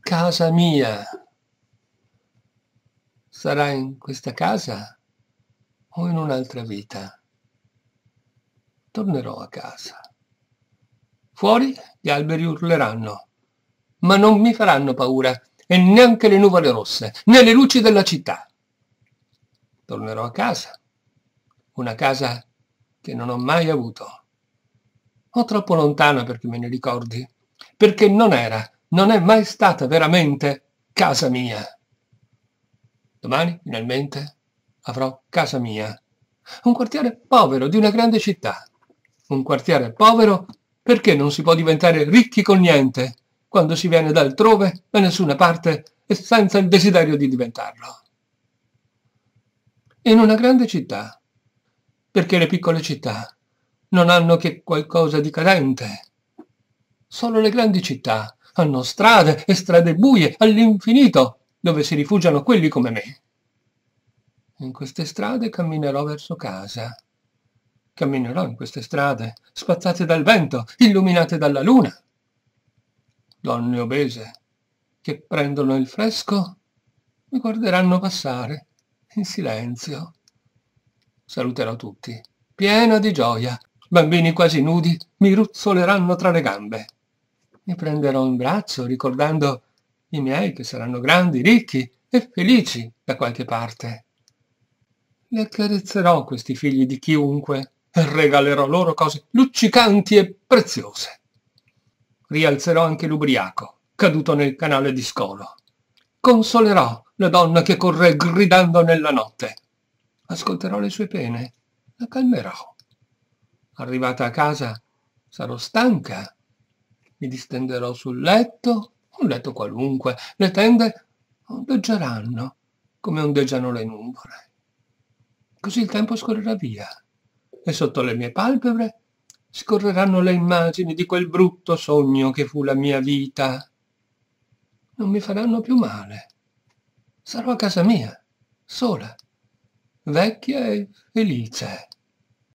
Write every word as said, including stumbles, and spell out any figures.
casa mia. Sarà in questa casa o in un'altra vita. Tornerò a casa. Fuori gli alberi urleranno, ma non mi faranno paura, e neanche le nuvole rosse, né le luci della città. Tornerò a casa, una casa che non ho mai avuto. O troppo lontana perché me ne ricordi, perché non era, non è mai stata veramente casa mia. Domani, finalmente, avrò casa mia. Un quartiere povero di una grande città. Un quartiere povero perché non si può diventare ricchi con niente, quando si viene da altrove, da nessuna parte e senza il desiderio di diventarlo. In una grande città, perché le piccole città non hanno che qualcosa di cadente. Solo le grandi città hanno strade e strade buie all'infinito, dove si rifugiano quelli come me. In queste strade camminerò verso casa. Camminerò in queste strade, spazzate dal vento, illuminate dalla luna. Donne obese, che prendono il fresco, mi guarderanno passare, in silenzio. Saluterò tutti, piena di gioia. Bambini quasi nudi mi ruzzoleranno tra le gambe. Mi prenderò in braccio, ricordando i miei che saranno grandi, ricchi e felici da qualche parte. Li accarezzerò questi figli di chiunque e regalerò loro cose luccicanti e preziose. Rialzerò anche l'ubriaco, caduto nel canale di scolo. Consolerò la donna che corre gridando nella notte. Ascolterò le sue pene, la calmerò. Arrivata a casa, sarò stanca. Mi distenderò sul letto, un letto qualunque. Le tende ondeggeranno come ondeggiano le nuvole. Così il tempo scorrerà via e sotto le mie palpebre scorreranno le immagini di quel brutto sogno che fu la mia vita. Non mi faranno più male. Sarò a casa mia, sola, vecchia e felice.